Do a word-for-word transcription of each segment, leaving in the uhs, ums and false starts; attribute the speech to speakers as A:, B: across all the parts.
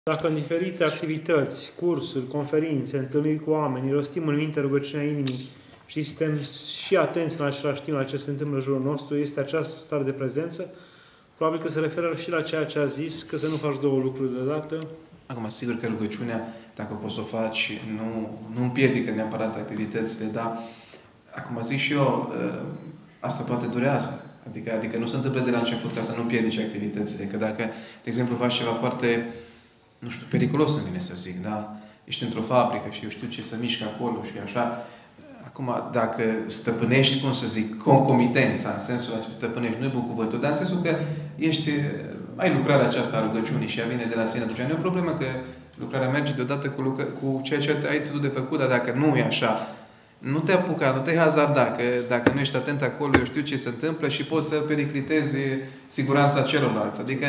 A: Dacă în diferite activități, cursuri, conferințe, întâlniri cu oameni, rostim în minte rugăciunea inimii și suntem și atenți în același timp la ce se întâmplă în jurul nostru, este această stare de prezență, probabil că se referă și la ceea ce a zis, că să nu faci două lucruri deodată.
B: Acum, sigur că rugăciunea, dacă poți să o faci, nu, nu împiedică neapărat activitățile, dar, acum zic și eu, asta poate durează. Adică, adică nu se întâmplă de la început ca să nu împiedici activitățile. Că dacă, de exemplu, faci ceva foarte, nu știu, periculos îmi vine să zic, da? Ești într-o fabrică și eu știu ce să mișcă acolo și așa. Acum, dacă stăpânești, cum să zic, concomitența, în sensul acesta, stăpânești, nu e bun cuvântul, dar în sensul că ești, ai lucrarea aceasta a rugăciunii și ea vine de la sine, atunci nu e o problemă că lucrarea merge deodată cu, lucra, cu ceea ce ai tu de făcut, dar dacă nu e așa, nu te apuca, nu te hazarda, că dacă nu ești atent acolo, eu știu ce se întâmplă și poți să periclitezi siguranța celorlalți. Adică,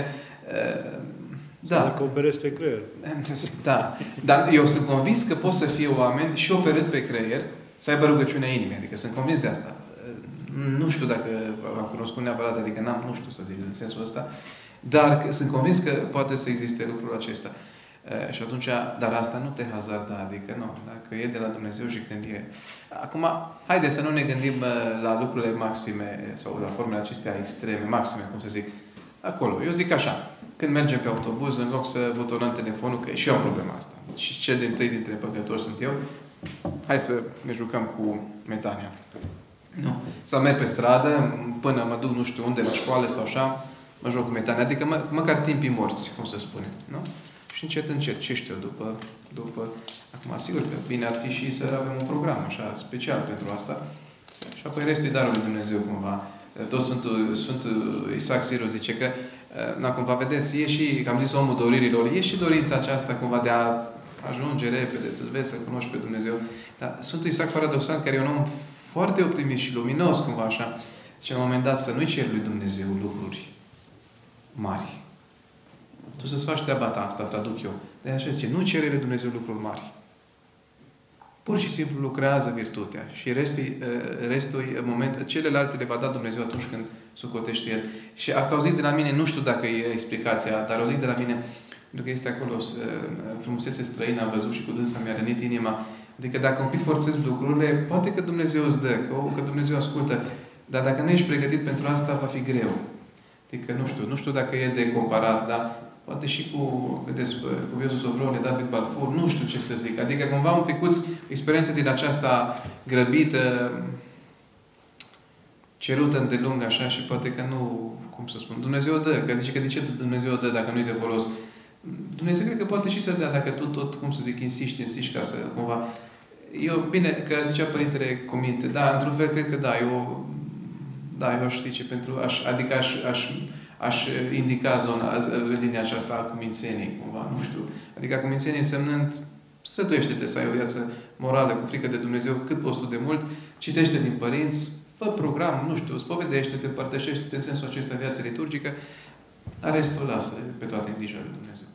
B: da.
A: Să dacă operezi pe creier.
B: Da. Dar eu sunt convins că pot să fie oameni și operând pe creier, să aibă rugăciunea inimii. Adică sunt convins de asta. Nu știu dacă am cunoscut neapărat, adică n-am, nu știu să zic în sensul ăsta, dar sunt convins că poate să existe lucrul acesta. Uh, și atunci, dar asta nu te hazarda, adică nu, dacă e de la Dumnezeu și când e. Acum, haide să nu ne gândim uh, la lucrurile maxime sau la formele acestea extreme, maxime, cum să zic, acolo. Eu zic așa, când mergem pe autobuz, în loc să butonăm telefonul, că e și eu am problema asta. Și ce din tăi dintre păcători sunt eu, hai să ne jucăm cu metania. Nu. Sau merg pe stradă, până mă duc nu știu unde, la școală sau așa, mă joc cu metania. Adică mă, măcar timpii morți, cum se spune. Nu? Și încet, încet, ce știu, după, după... Acum, sigur că bine ar fi și să avem un program așa special pentru asta. Și apoi restul e darul lui Dumnezeu cumva. Tot Sfântul, Sfântul Isaac Siro zice că, na, cumva, vedeți, e și, că am zis, omul doririlor, e și dorința aceasta cumva de a ajunge repede, să-L vezi, să cunoști pe Dumnezeu. Dar Sfântul Isaac paradoxal, care e un om foarte optimist și luminos, cumva așa, zice, la un moment dat, să nu-i ceri lui Dumnezeu lucruri mari. Tu să-ți faci treaba ta, asta traduc eu. De așa zice, nu cere lui Dumnezeu lucruri mari. Pur și simplu lucrează virtutea. Și restul, restul moment, celelalte le va da Dumnezeu atunci când socotește El. Și asta au zis de la mine, nu știu dacă e explicația, dar au zis de la mine, pentru că este acolo frumusețe străină, am văzut și cu dânsa mi-a rănit inima. Adică dacă un pic forțezi lucrurile, poate că Dumnezeu îți dă, că, că Dumnezeu ascultă. Dar dacă nu ești pregătit pentru asta, va fi greu. Adică nu știu, nu știu dacă e de comparat, dar poate și cu, vedeți, cu Iosu Sovrone, David Balfour, nu știu ce să zic. Adică cumva un picuț experiență din aceasta grăbită, cerută îndelung așa și poate că nu, cum să spun, Dumnezeu dă, că zice că de ce Dumnezeu dă dacă nu-i de folos? Dumnezeu cred că poate și să dea dacă tu tot, cum să zic, insiști, insiști ca să cumva... Eu, bine, că zicea Părintele Cuminte, da, într-un fel cred că da, eu, da, eu aș zice pentru, aș, adică aș, aș, aș indica zona, linia aceasta a cumințenii, cumva, nu știu. Adică cumințenii însemnând, străduiește-te să ai o viață morală cu frică de Dumnezeu cât poți tu de mult, citește din părinți, fă program, nu știu, spovedește-te, împărtășește-te în sensul acesta viață liturgică, dar restul lasă pe toate în grija lui Dumnezeu.